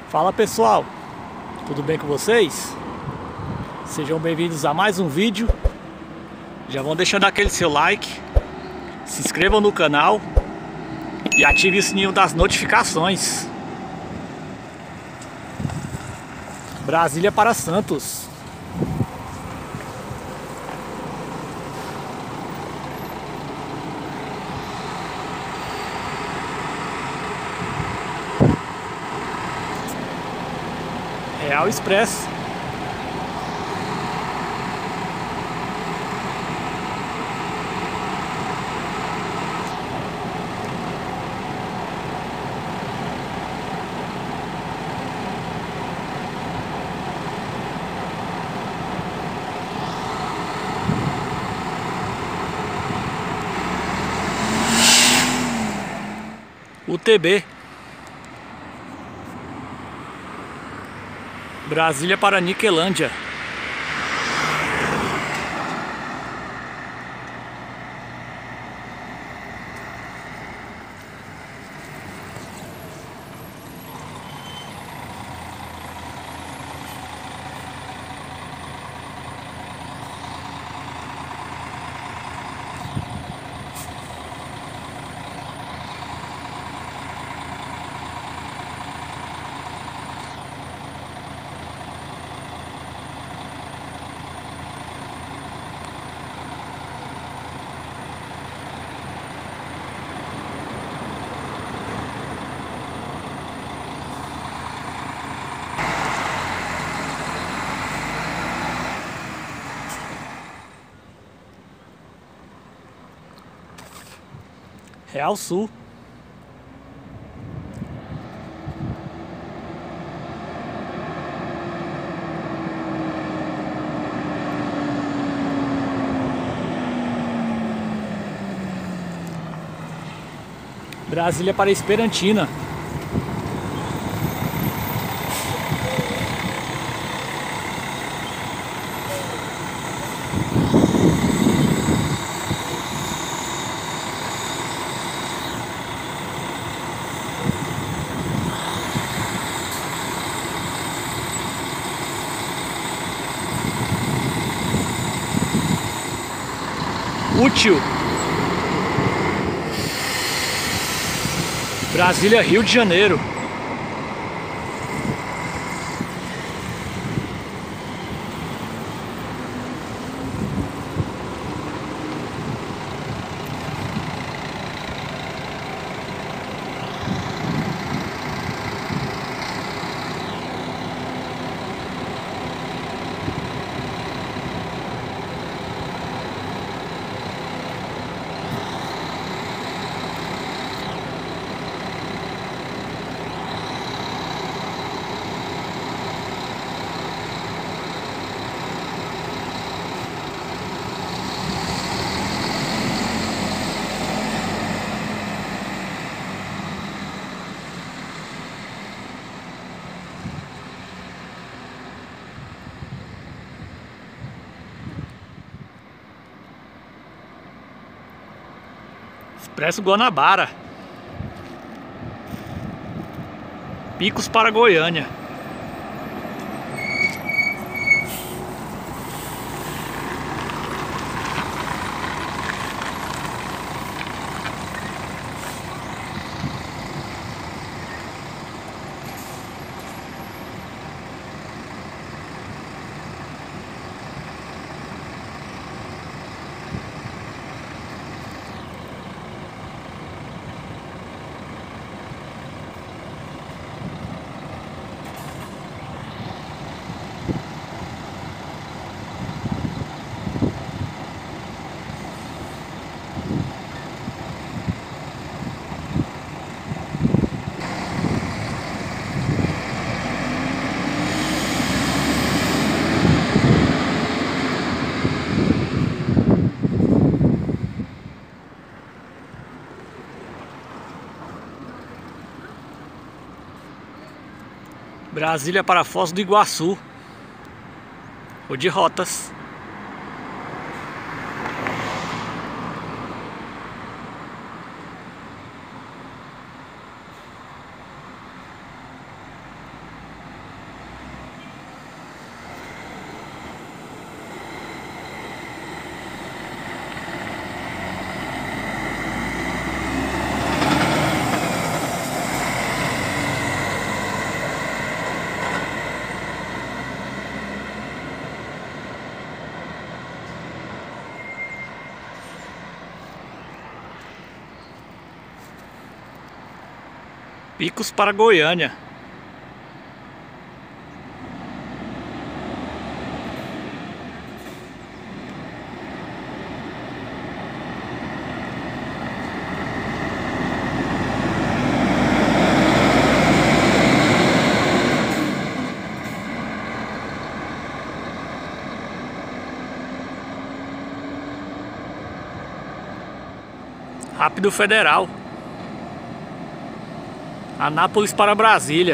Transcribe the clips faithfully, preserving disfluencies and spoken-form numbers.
Fala pessoal, tudo bem com vocês? Sejam bem-vindos a mais um vídeo. Já vão deixando aquele seu like, se inscrevam no canal e ative o sininho das notificações. Brasília para Santos. Real Express. U T B. Brasília para Niquelândia. Real Sul. Brasília para Esperantina. Útil. Brasília, Rio de Janeiro. Expresso Guanabara. Picos para Goiânia. Brasília para Foz do Iguaçu. Ou de rotas. Picos para Goiânia. Rápido Federal. Anápolis para Brasília.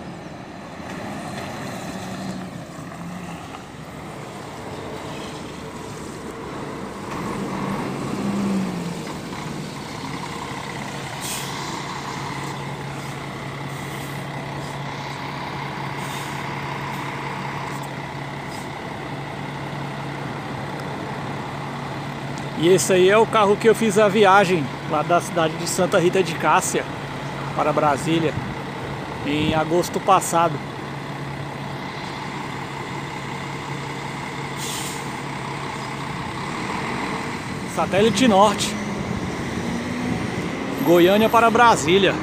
E esse aí é o carro que eu fiz a viagem lá da cidade de Santa Rita de Cássia para Brasília em agosto passado. Satélite Norte, Goiânia para Brasília.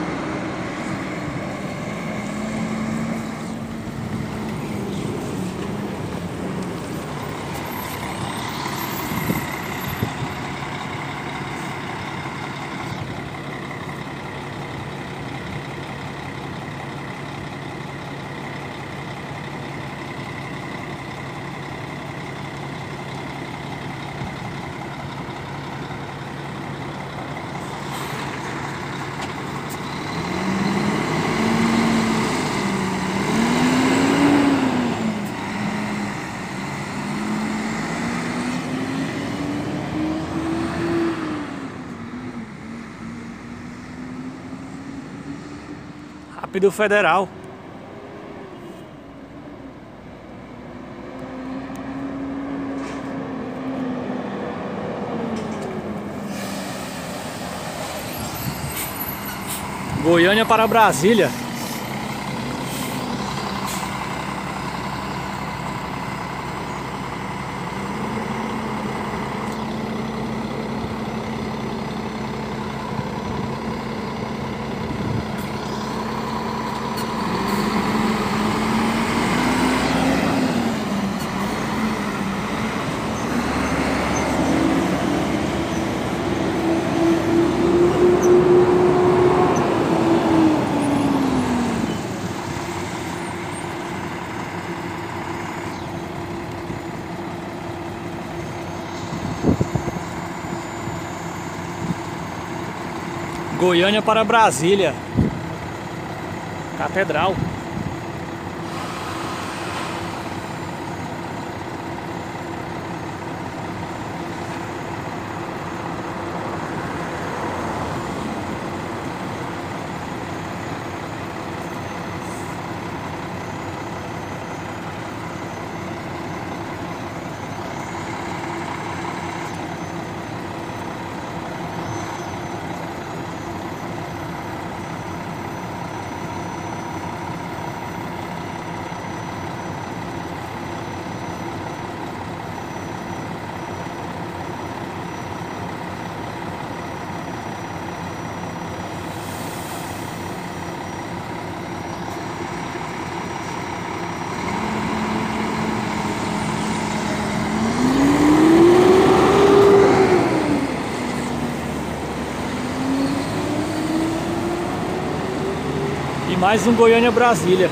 Rápido Federal. Goiânia para Brasília. Goiânia para Brasília. Catedral. E mais um Goiânia Brasília.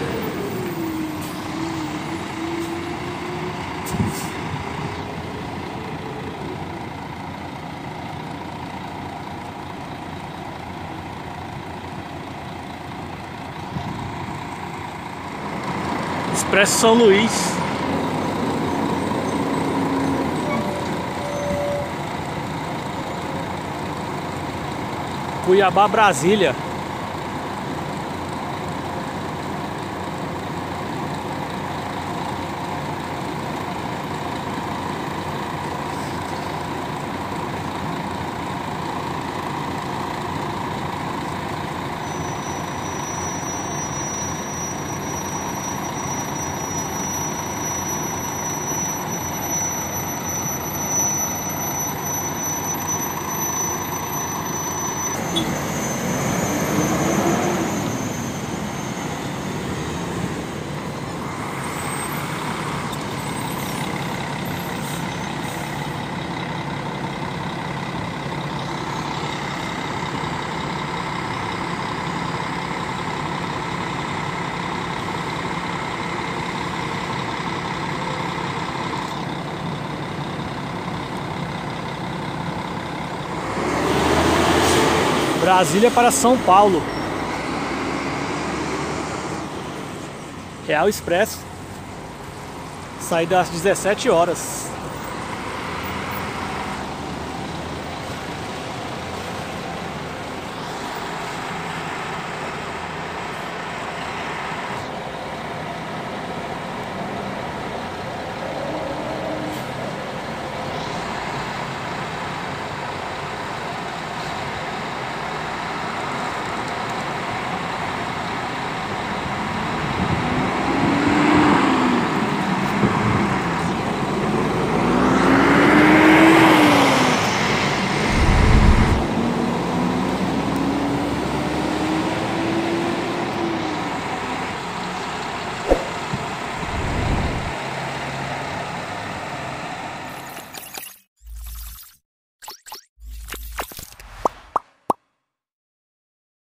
Expresso São Luís. Cuiabá, Brasília. Brasília para São Paulo. Real Expresso. Saída às dezessete horas.